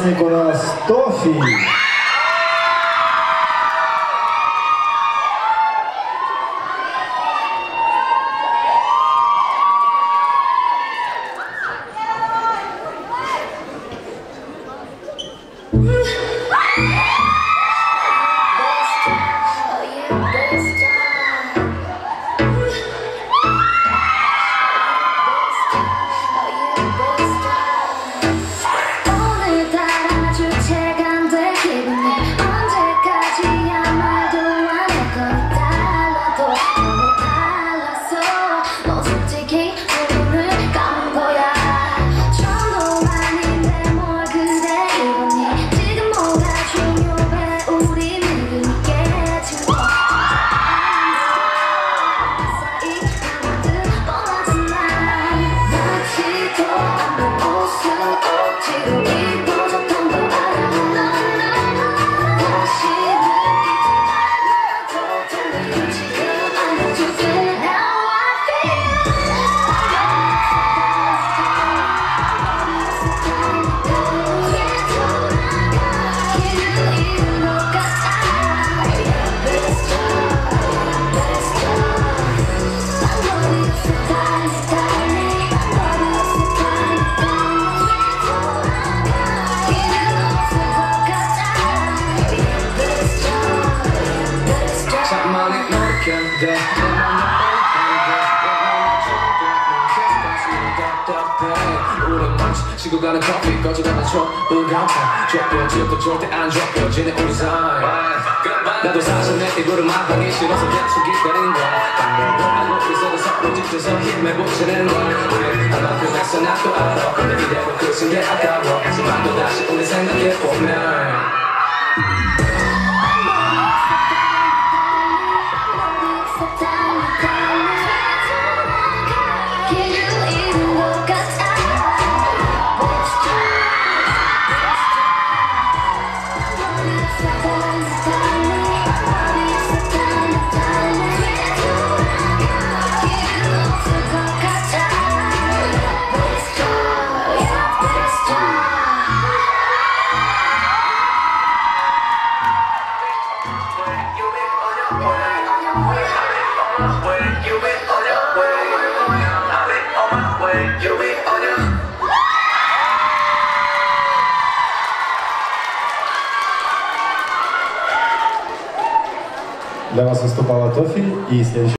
участник у нас Тофи. 시고 가는 커피 꺼져가는 촛불 같아 좁혀지어도 절대 안 좁혀지네 우리 사이 나도 사실 내 입으로 말하기 싫어서 계속 기다리는 거야 알고 있어도 서로 지쳐서 힘내보자는 거야 그래서 나 또 알아 근데 이대로 끝인 게 아까워 하지만 또 다시 우리 생각해보면 Для вас выступала Тофи и следующий